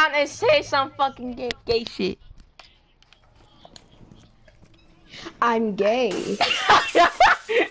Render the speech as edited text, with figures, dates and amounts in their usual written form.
on and say some fucking gay shit. I'm gay.